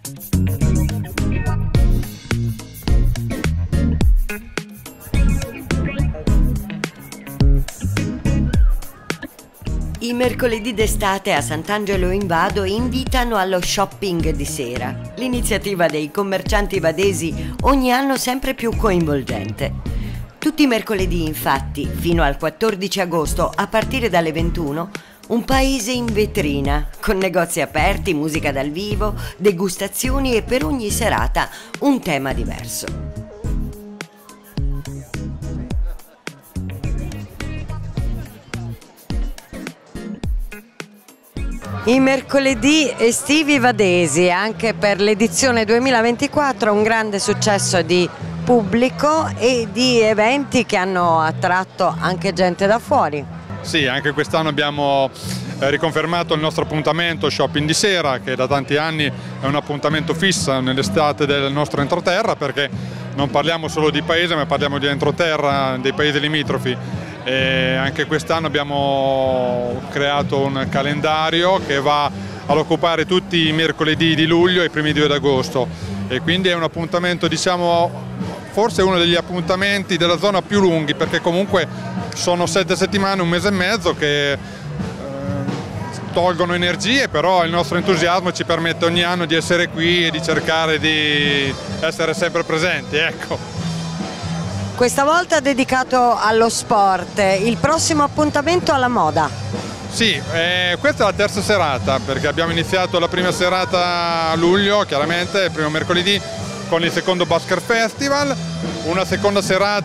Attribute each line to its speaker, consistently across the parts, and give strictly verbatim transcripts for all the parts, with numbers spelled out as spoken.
Speaker 1: I mercoledì d'estate a Sant'Angelo in Vado invitano allo shopping di sera, l'iniziativa dei commercianti vadesi ogni anno sempre più coinvolgente. Tutti i mercoledì, infatti, fino al quattordici agosto, a partire dalle ventuno, un paese in vetrina, con negozi aperti, musica dal vivo, degustazioni e per ogni serata un tema diverso. I mercoledì estivi vadesi, anche per l'edizione duemilaventiquattro, un grande successo di pubblico e di eventi che hanno attratto anche gente da fuori.
Speaker 2: Sì, anche quest'anno abbiamo riconfermato il nostro appuntamento Shopping di sera, che da tanti anni è un appuntamento fisso nell'estate del nostro entroterra, perché non parliamo solo di paese ma parliamo di entroterra, dei paesi limitrofi. E anche quest'anno abbiamo creato un calendario che va ad occupare tutti i mercoledì di luglio e i primi due d'agosto, e quindi è un appuntamento, diciamo, forse uno degli appuntamenti della zona più lunghi, perché comunque sono sette settimane, un mese e mezzo che eh, tolgono energie, però il nostro entusiasmo ci permette ogni anno di essere qui e di cercare di essere sempre presenti, ecco.
Speaker 1: Questa volta dedicato allo sport, il prossimo appuntamento alla moda.
Speaker 2: Sì, eh, questa è la terza serata, perché abbiamo iniziato la prima serata a luglio, chiaramente, il primo mercoledì, con il secondo Basker Festival, una seconda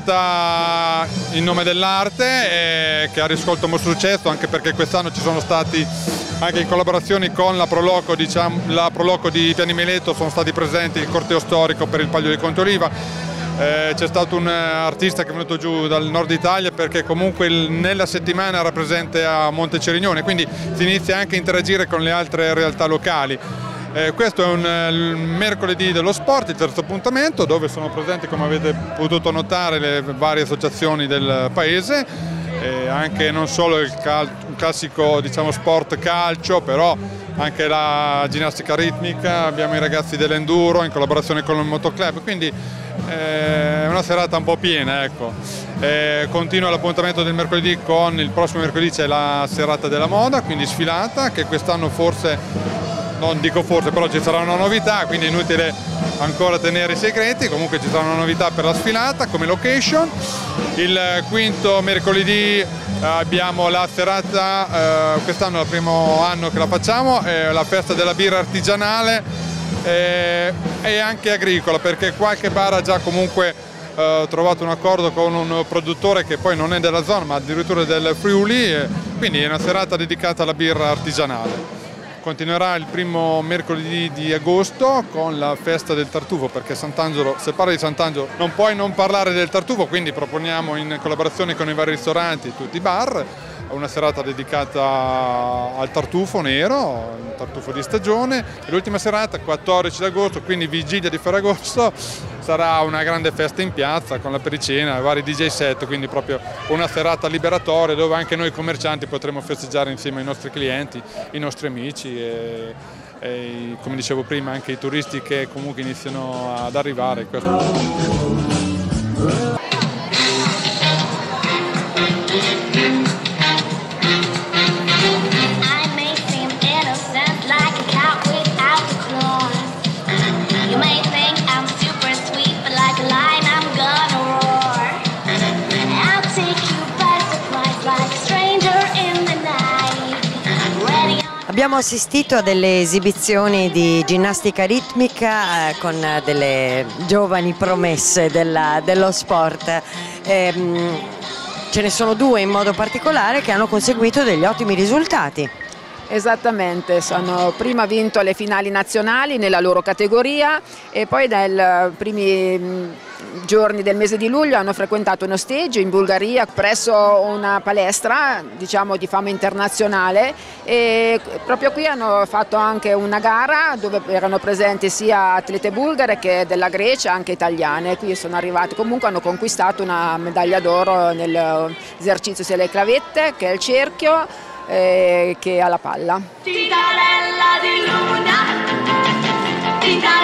Speaker 2: serata in nome dell'arte eh, che ha riscolto molto successo, anche perché quest'anno ci sono stati, anche in collaborazione con la Proloco, diciamo, la Proloco di Piani Mileto, sono stati presenti il corteo storico per il Palio di Conte Oliva. Eh, c'è stato un artista che è venuto giù dal nord Italia, perché comunque il, nella settimana era presente a Monte Cerignogne, quindi si inizia anche a interagire con le altre realtà locali. Eh, questo è un il mercoledì dello sport, il terzo appuntamento, dove sono presenti, come avete potuto notare, le varie associazioni del paese, eh, anche non solo il, cal il classico, diciamo, sport calcio, però anche la ginnastica ritmica, abbiamo i ragazzi dell'enduro in collaborazione con il motoclub, quindi è una serata un po' piena, ecco. Eh, continua l'appuntamento del mercoledì con il prossimo mercoledì, c'è la serata della moda, quindi sfilata, che quest'anno forse, non dico forse, però ci sarà una novità, quindi è inutile ancora tenere i segreti, comunque ci sarà una novità per la sfilata come location. Il quinto mercoledì abbiamo la serata, eh, quest'anno è il primo anno che la facciamo, è la festa della birra artigianale e anche agricola, perché qualche bar ha già comunque eh, trovato un accordo con un produttore che poi non è della zona ma addirittura del Friuli, e quindi è una serata dedicata alla birra artigianale. Continuerà il primo mercoledì di agosto con la festa del tartufo, perché Sant'Angelo, se parli di Sant'Angelo non puoi non parlare del tartufo, quindi proponiamo in collaborazione con i vari ristoranti, tutti i bar, una serata dedicata al tartufo nero, il tartufo di stagione, e l'ultima serata, quattordici agosto, quindi vigilia di Ferragosto, sarà una grande festa in piazza con la pericena, vari D J set, quindi proprio una serata liberatoria dove anche noi commercianti potremo festeggiare insieme ai nostri clienti, i nostri amici e, e come dicevo prima anche i turisti che comunque iniziano ad arrivare.
Speaker 1: Abbiamo assistito a delle esibizioni di ginnastica ritmica eh, con delle giovani promesse della, dello sport. Ehm, ce ne sono due in modo particolare che hanno conseguito degli ottimi risultati.
Speaker 3: Esattamente, hanno prima vinto le finali nazionali nella loro categoria e poi dai primi giorni del mese di luglio hanno frequentato uno stage in Bulgaria presso una palestra, diciamo, di fama internazionale, e proprio qui hanno fatto anche una gara dove erano presenti sia atlete bulgare che della Grecia, anche italiane. Qui sono arrivati, comunque hanno conquistato una medaglia d'oro nell'esercizio sia le clavette che il cerchio eh, che alla palla. Cittadella di luna, cittadella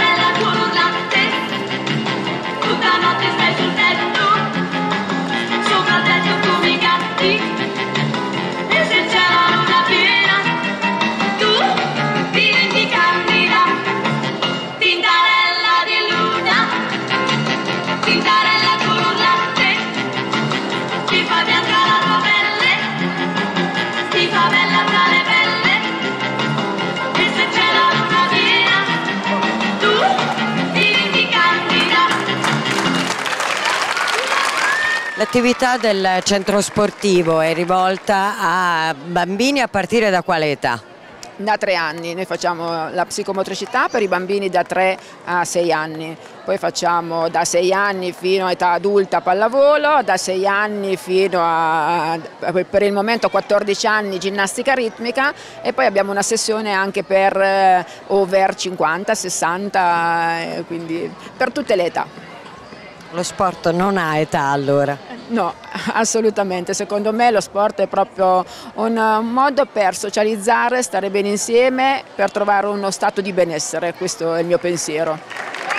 Speaker 1: L'attività del centro sportivo è rivolta a bambini a partire da quale età?
Speaker 3: Da tre anni, noi facciamo la psicomotricità per i bambini da tre a sei anni, poi facciamo da sei anni fino a età adulta pallavolo, da sei anni fino a, per il momento, quattordici anni ginnastica ritmica, e poi abbiamo una sessione anche per eh, over cinquanta, sessanta, eh, quindi per tutte le età.
Speaker 1: Lo sport non ha età allora?
Speaker 3: No, assolutamente, secondo me lo sport è proprio un modo per socializzare, stare bene insieme, per trovare uno stato di benessere, questo è il mio pensiero.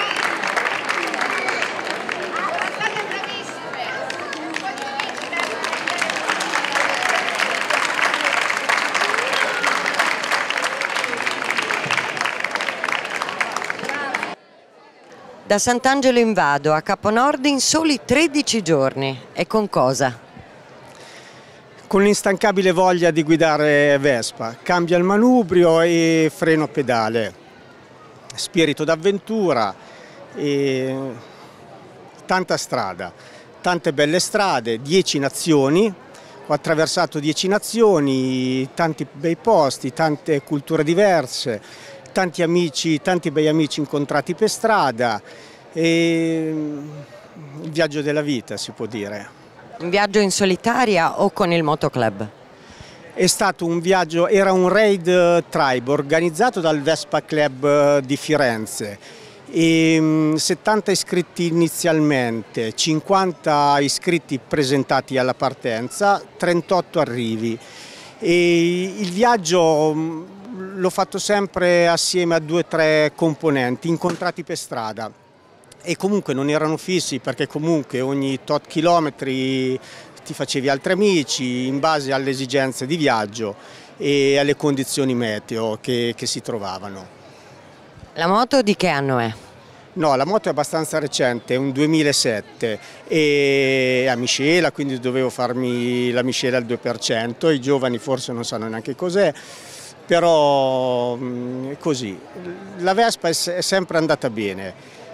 Speaker 1: Da Sant'Angelo in Vado a Caponord in soli tredici giorni. E con cosa?
Speaker 4: Con l'instancabile voglia di guidare Vespa. Cambia il manubrio e freno pedale. Spirito d'avventura e tanta strada, tante belle strade, dieci nazioni. Ho attraversato dieci nazioni, tanti bei posti, tante culture diverse. Tanti amici, tanti bei amici incontrati per strada, e il viaggio della vita, si può dire.
Speaker 1: Un viaggio in solitaria o con il motoclub?
Speaker 4: È stato un viaggio, era un raid tribe organizzato dal Vespa Club di Firenze. E settanta iscritti inizialmente, cinquanta iscritti presentati alla partenza, trentotto arrivi. E il viaggio l'ho fatto sempre assieme a due o tre componenti incontrati per strada, e comunque non erano fissi, perché comunque ogni tot chilometri ti facevi altri amici in base alle esigenze di viaggio e alle condizioni meteo che, che si trovavano.
Speaker 1: La moto di che anno è?
Speaker 4: No, la moto è abbastanza recente, è un duemilasette, e a miscela, quindi dovevo farmi la miscela al due per cento, i giovani forse non sanno neanche cos'è. Però è così, la Vespa è sempre andata bene,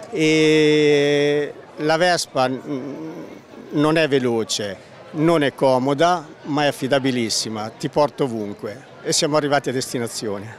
Speaker 4: e la Vespa non è veloce, non è comoda, ma è affidabilissima, ti porta ovunque, e siamo arrivati a destinazione.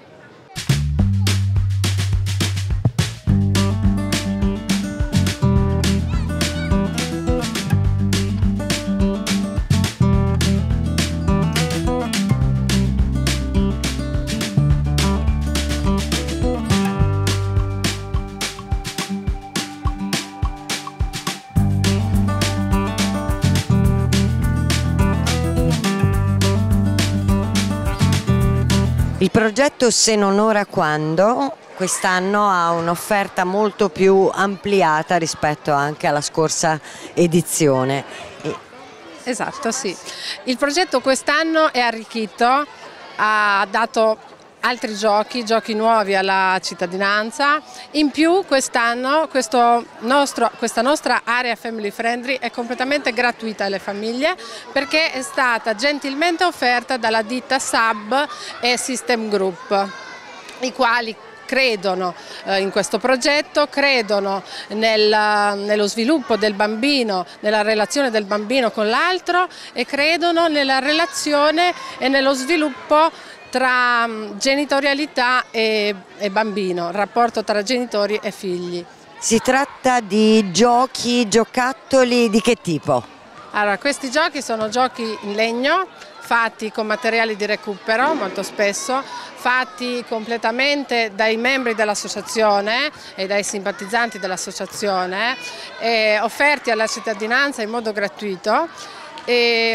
Speaker 1: Il progetto Se non ora quando quest'anno ha un'offerta molto più ampliata rispetto anche alla scorsa edizione.
Speaker 5: Esatto, sì. Il progetto quest'anno è arricchito, ha dato altri giochi, giochi nuovi alla cittadinanza. In più quest'anno questo nostro, questa nostra area family friendly è completamente gratuita alle famiglie, perché è stata gentilmente offerta dalla ditta Sub e System Group, i quali credono eh, in questo progetto, credono nel, nello sviluppo del bambino, nella relazione del bambino con l'altro, e credono nella relazione e nello sviluppo tra genitorialità e, e bambino, rapporto tra genitori e figli.
Speaker 1: Si tratta di giochi, giocattoli di che tipo?
Speaker 5: Allora, questi giochi sono giochi in legno, fatti con materiali di recupero molto spesso, fatti completamente dai membri dell'associazione e dai simpatizzanti dell'associazione, offerti alla cittadinanza in modo gratuito. E,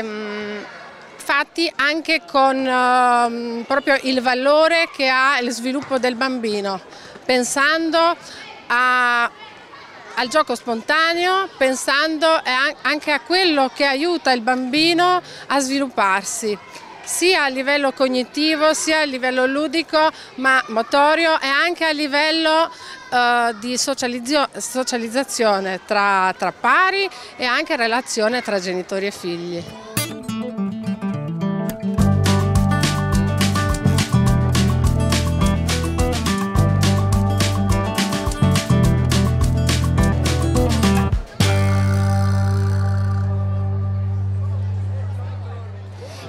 Speaker 5: fatti anche con uh, proprio il valore che ha il sviluppo del bambino, pensando a, al gioco spontaneo, pensando anche a quello che aiuta il bambino a svilupparsi, sia a livello cognitivo, sia a livello ludico, ma motorio, e anche a livello uh, di socializzazione tra, tra pari, e anche relazione tra genitori e figli.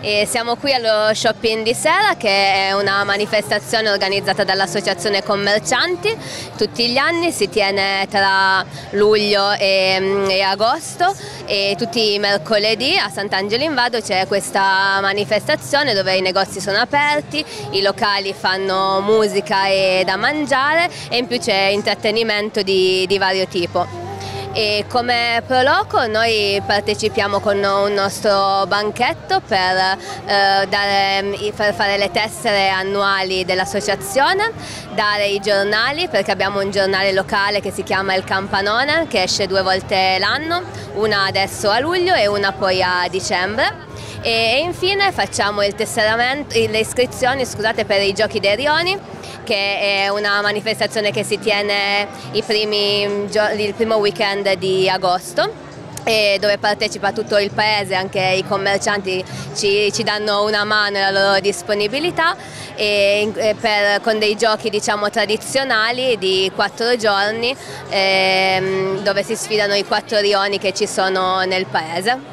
Speaker 6: E siamo qui allo Shopping di Sera, che è una manifestazione organizzata dall'Associazione Commercianti. Tutti gli anni si tiene tra luglio e, e agosto, e tutti i mercoledì a Sant'Angelo in Vado c'è questa manifestazione dove i negozi sono aperti, i locali fanno musica e da mangiare, e in più c'è intrattenimento di, di vario tipo. E come Proloco noi partecipiamo con un nostro banchetto per, eh, dare, per fare le tessere annuali dell'associazione, dare i giornali, perché abbiamo un giornale locale che si chiama Il Campanone, che esce due volte l'anno, una adesso a luglio e una poi a dicembre. E infine facciamo il tesseramento, le iscrizioni scusate, per i Giochi dei Rioni, che è una manifestazione che si tiene i primi, il primo weekend di agosto, e dove partecipa tutto il paese, anche i commercianti ci, ci danno una mano e la loro disponibilità, e, e per, con dei giochi diciamo tradizionali di quattro giorni, ehm, dove si sfidano i quattro rioni che ci sono nel paese.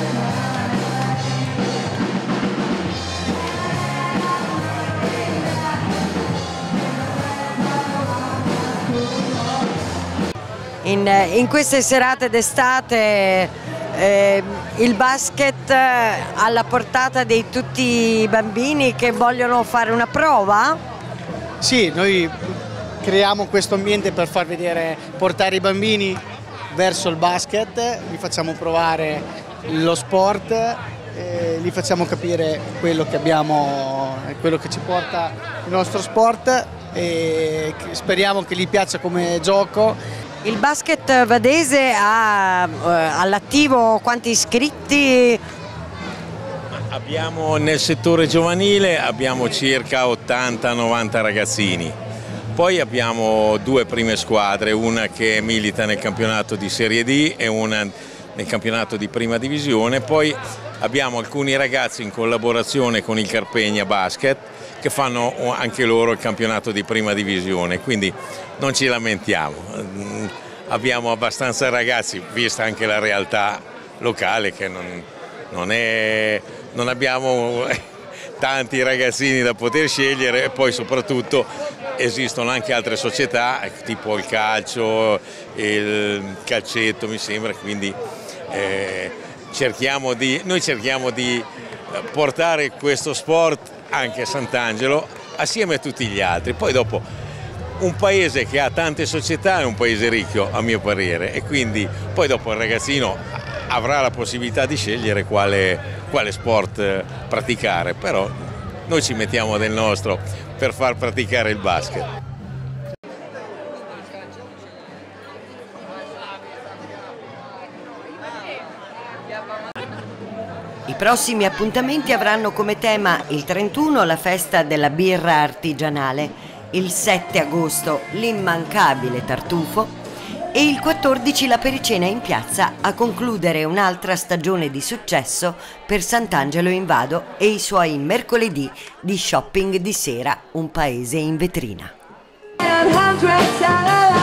Speaker 1: In, in queste serate d'estate eh, il basket alla portata di tutti i bambini che vogliono fare una prova?
Speaker 7: Sì, noi creiamo questo ambiente per far vedere, portare i bambini verso il basket, li facciamo provare lo sport, eh, li facciamo capire quello che abbiamo, quello che ci porta il nostro sport, e speriamo che gli piaccia come gioco.
Speaker 1: Il basket vadese ha eh, all'attivo quanti iscritti?
Speaker 8: Abbiamo nel settore giovanile abbiamo circa ottanta novanta ragazzini, poi abbiamo due prime squadre, una che milita nel campionato di Serie D e una nel campionato di Prima Divisione, poi abbiamo alcuni ragazzi in collaborazione con il Carpegna Basket che fanno anche loro il campionato di Prima Divisione, quindi non ci lamentiamo, abbiamo abbastanza ragazzi, vista anche la realtà locale che non, non, è, non abbiamo tanti ragazzini da poter scegliere, e poi soprattutto esistono anche altre società tipo il calcio, il calcetto mi sembra, quindi eh, cerchiamo di, noi cerchiamo di portare questo sport anche a Sant'Angelo assieme a tutti gli altri. Poi dopo un paese che ha tante società è un paese ricco a mio parere, e quindi poi dopo il ragazzino avrà la possibilità di scegliere quale, quale sport praticare, però noi ci mettiamo del nostro per far praticare il basket.
Speaker 1: I prossimi appuntamenti avranno come tema il trentuno la festa della birra artigianale, il sette agosto l'immancabile tartufo e il quattordici la pericena in piazza a concludere un'altra stagione di successo per Sant'Angelo in Vado e i suoi mercoledì di shopping di sera, un paese in vetrina.